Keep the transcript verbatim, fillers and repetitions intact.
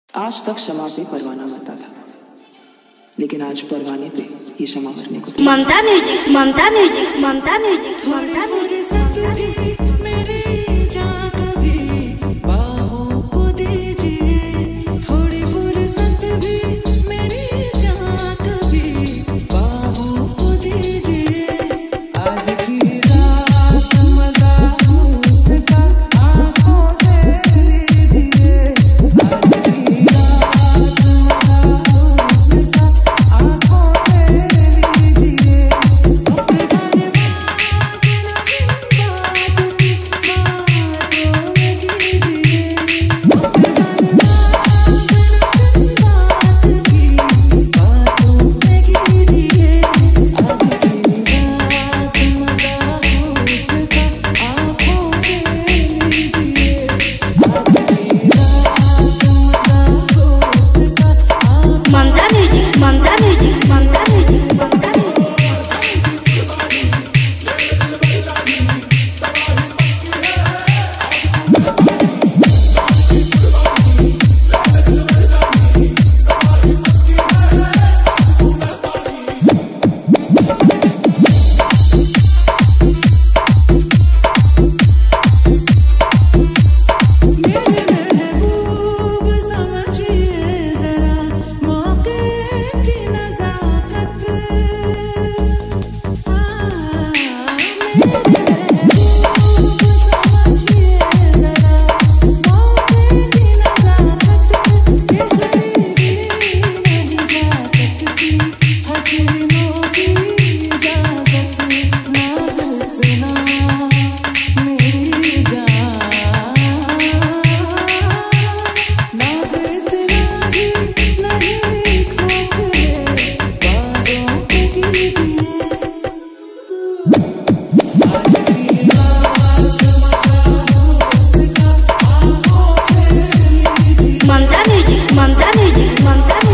आज तक शमा पे परवाना मरता था, लेकिन आज परवाने पे ये शमा मरने को। Mamta music, Mamta music, Mamta music, Mamta music. Mamta music, Mamta music, ममता